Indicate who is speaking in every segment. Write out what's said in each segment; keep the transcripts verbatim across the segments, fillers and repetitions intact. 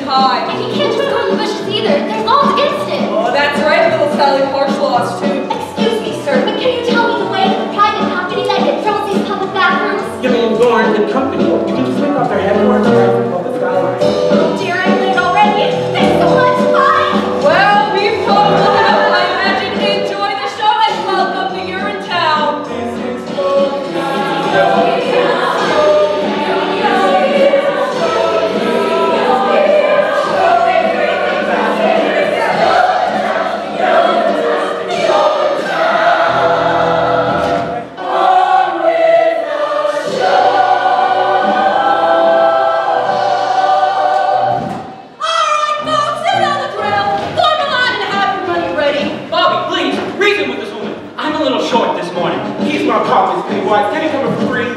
Speaker 1: time.
Speaker 2: And you can't just go in the bushes either. There's laws against it.
Speaker 1: Oh, that's right, little Sally, harsh laws too.
Speaker 2: Excuse me, sir, but can you tell me the way to the private company that controls these public bathrooms?
Speaker 3: You mean Gorn and Company? You can just make off their headboards right from public skyline.
Speaker 2: Oh dear, I'm late already. Thanks so much. Bye.
Speaker 1: Well, we've talked long enough. I imagine enjoy the show and welcome to Urinetown.
Speaker 3: My pockets, Pennywise. Can he come for free?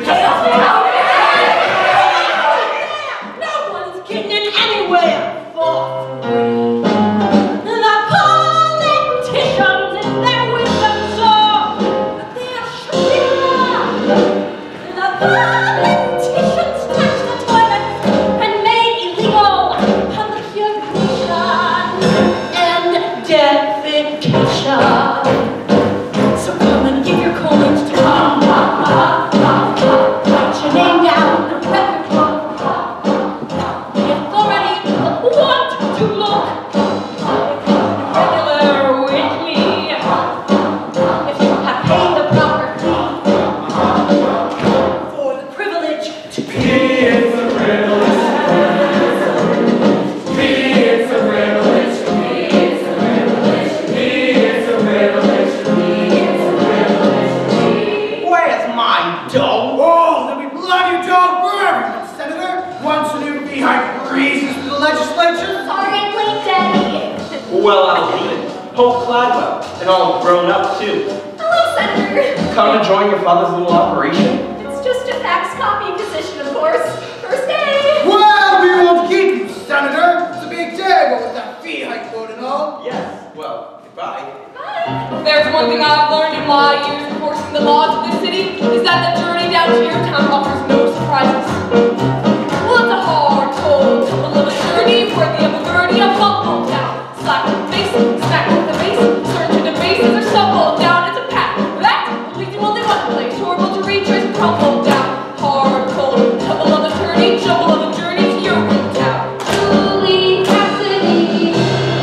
Speaker 1: No one's getting in anywhere for free. The politicians in their wisdom saw that they're sure. The politicians touched the toilets and made illegal public urination and defecation. So come and give your coins to write your name down the record book. The authority will want to look regular with me if you have paid the proper fee for the privilege to be.
Speaker 3: It's a privilege. It's a privilege. It's a privilege. It's a privilege. Where's my dough?
Speaker 4: Oh, there'll be bloody dough for everyone, Senator. Once a new beehive breezes through the legislature.
Speaker 2: Sorry I'm late, Daddy.
Speaker 3: Well, I'll be it. Hope Gladwell, and all grown up too.
Speaker 2: Hello, Senator.
Speaker 3: Come to join your father's little operation?
Speaker 2: It's just a fax copy position, of course. First day.
Speaker 4: Well, we won't keep you, Senator. It's a big day, what with that fee hike vote and all.
Speaker 3: Yes. Well, goodbye.
Speaker 2: Bye.
Speaker 1: If there's one thing I've learned in my years enforcing the laws of this city, is that the journey down to your town offers no surprises. Well, it's a hard, cold, couple of a journey worthy of a birdie of Buffalo Town. Slap with the face, smack with the base, search in the bases or stumble down into path. That will lead to only one place, horrible to reach or crumble down. Hard, cold, couple of a journey, jumble of a journey to your room town. Julie Cassidy.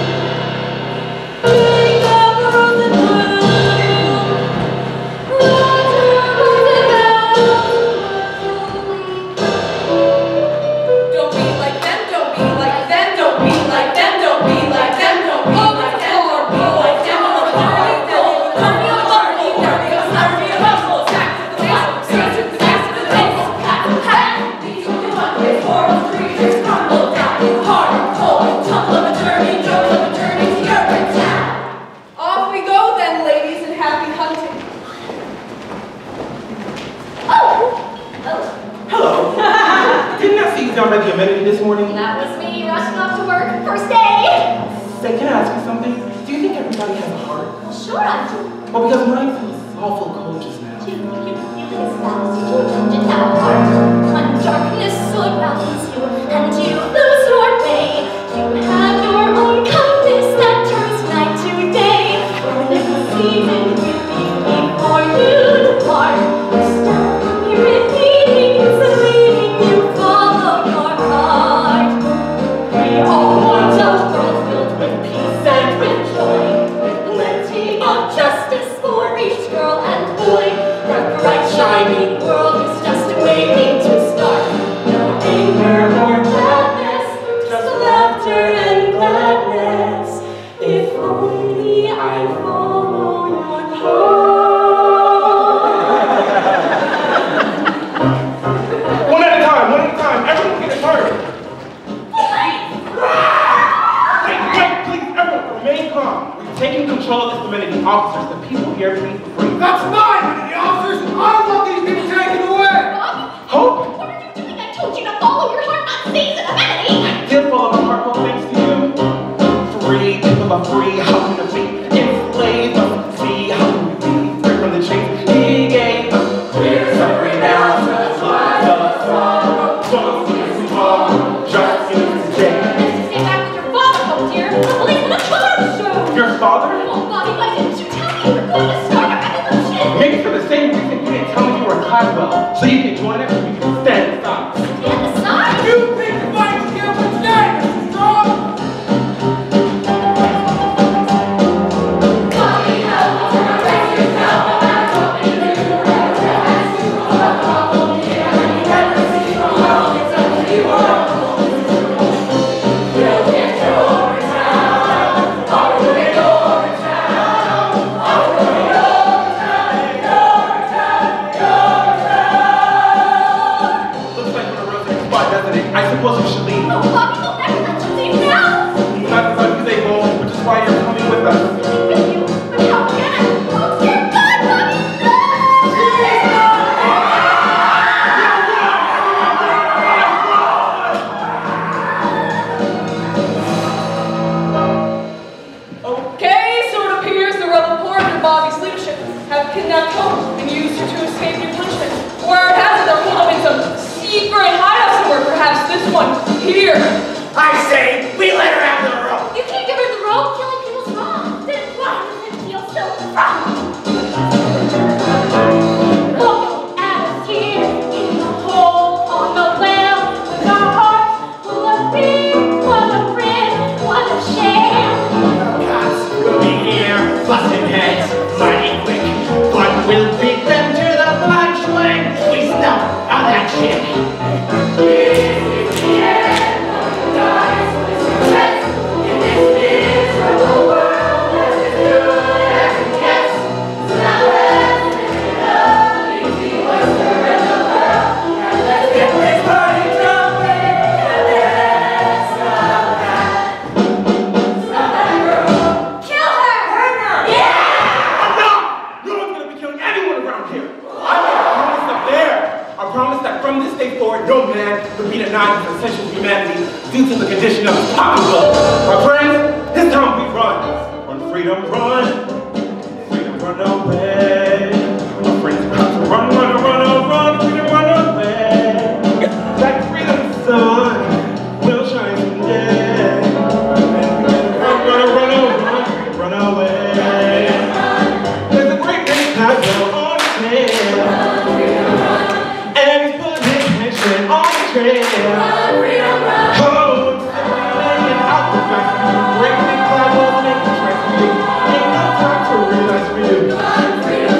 Speaker 3: Read the amenity this morning?
Speaker 2: That was me rushing off to work. First day.
Speaker 3: Say, can I ask you something? Do you think everybody has a heart?
Speaker 2: Sure I do.
Speaker 3: Well, because mine feels awful cold just now.
Speaker 2: You, you, you kiss fast. You did have a heart. When darkness surrounds you and you lose your way, you have your own compass that turns night to day. When the season will be before you depart, you stand here in meetings and leading you follow your heart. We all want a world filled with peace and with joy, with plenty of justice for each girl and boy. That bright shining world is just waiting to start. No anger or madness, just laughter and gladness. If only I follow your heart.
Speaker 3: One at a time, one at a time. Everyone get a turn. Wait, wait, please, everyone, remain calm. We're taking control of this amenity. Officers, the people here please for free.
Speaker 4: That's mine, the officers. I don't want these people taken away.
Speaker 2: Bob,
Speaker 3: Hope?
Speaker 2: what are you doing? I told you to follow your heart, not seize an amenity.
Speaker 3: I did follow my heart, well, thanks to you. Free, people are free, how can it be? Enslaved, see, how can we be? Free from the chains he gave us. We're suffering now, that's why the sorrow. Don't see tomorrow, just use today. he can join us, we can stand aside.
Speaker 2: Stand aside?
Speaker 4: You think the fight is here for today, Mister Strong?
Speaker 3: I suppose we should leave.
Speaker 2: No, Bobby, we'll never let you leave now.
Speaker 3: Not because they won't, which is why you're coming with us.
Speaker 2: With you? But how can I? Oh, dear God, Bobby,
Speaker 1: Okay, so it appears the rebel horde under Bobby's leadership have kidnapped Hope and used her to escape new punishment. Word has it they're holed up in some secret hideout somewhere, perhaps this one here.
Speaker 4: I say, we let her have the rope.
Speaker 2: you can't give her the rope. Killing people's wrong. Then why does it feel so wrong? Look at us here in the hole on the well, with our hearts full of fear. What a friend, what a shame.
Speaker 4: Cops will be here, busting heads, mighty quick. But we'll beat them to the punch when we smell of that shit.
Speaker 3: No man would be denied his essential humanity due to the condition of his pocketbook. My friends, it's time we run. Run, freedom, run. Freedom, run away. My friends, it's time to run, run, run, run, freedom, run away. That freedom sun will shine someday. Run, run, run, run, run away. There's a great big cloud on the tail. And he's putting his attention on the trail.
Speaker 2: Run, freedom, run.
Speaker 3: Oh, laying out the facts for you. Great big cloud will make the tracks for you. Ain't no time to realize for you.
Speaker 2: Run, freedom,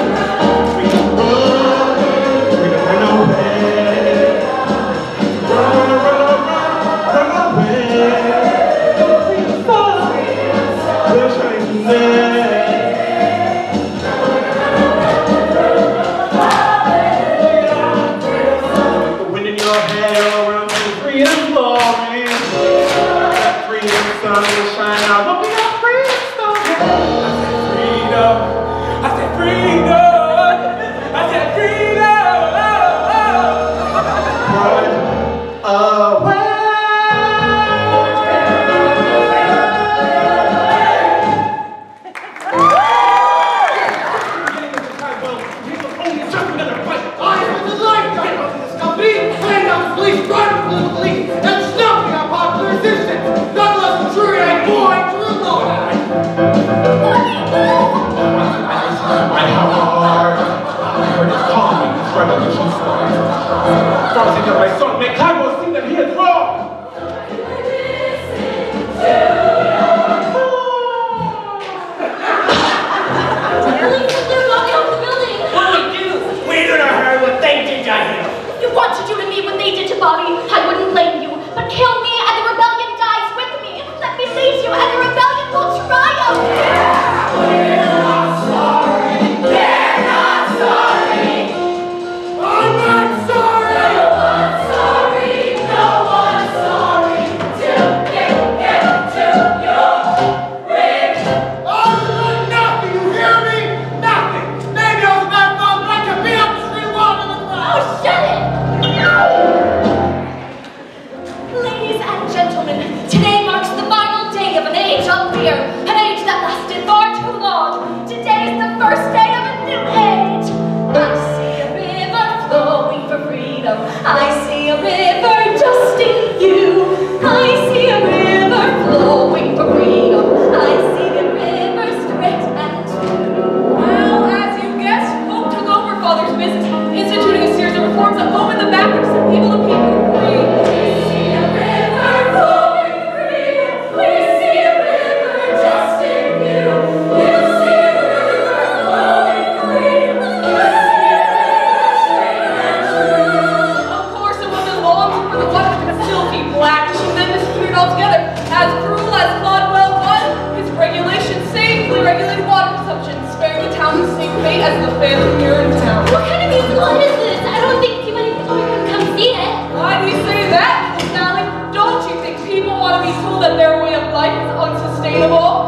Speaker 1: altogether. As cruel as Clodwell was, his regulations safely regulated water consumption, sparing the town the same fate as the family here in town.
Speaker 2: What kind of musical is this? I don't think too many people are going to come see it.
Speaker 1: Why do you say that, Little Sally? Don't you think people want to be told that their way of life is unsustainable?